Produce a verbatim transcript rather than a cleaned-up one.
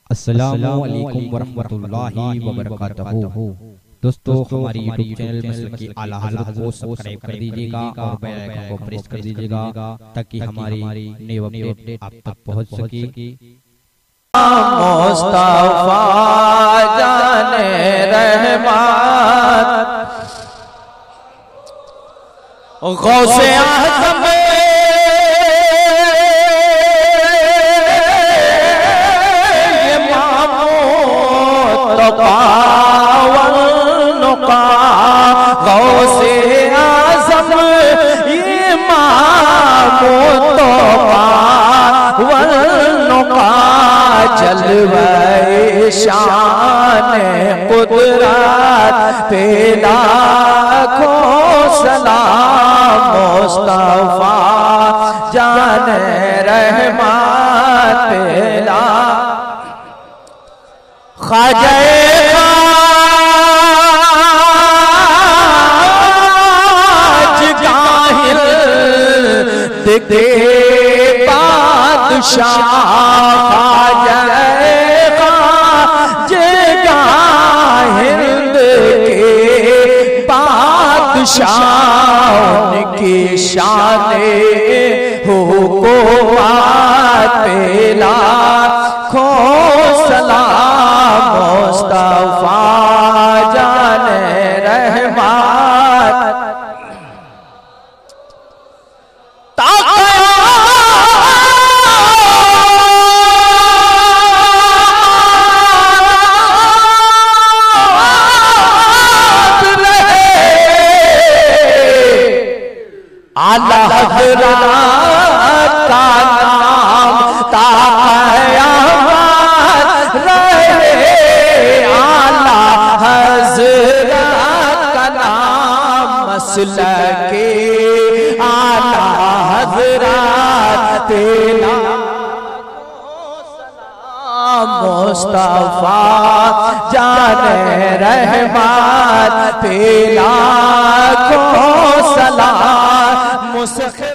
अस्सलामु अलैकुम वरहमतुल्लाहि वबरकातुहू। दोस्तों, हमारी यूट्यूब चैनल मसलक की आला हज़रत को सब्सक्राइब कर दीजिएगा और बेल आइकन को प्रेस कर दीजिएगा ताकि हमारी न्यू अपडेट आप तक पहुंच सके। मुस्तफा जाने रहमत गौसे आज़म ये मामूद पावन का गौसे आज़म ये मामूद पावन का जलवे शान कुदरत पे लाखों सलाम। मुस्तफा जाने रहमत पे लाखों ख्वाजा गाहिर दे बादशाह ख्वाजा हिंद के बादशाह की शाने हो को पे लाखों सलाम। मुस्तफा जाने रहमत आला हज़रत का नाम क़यामत रहे। आला हज़रत का नाम मसलके आला हज़रत तेरा मुस्तफा जाने रहमत पे लाखों सलाम। मुस्ख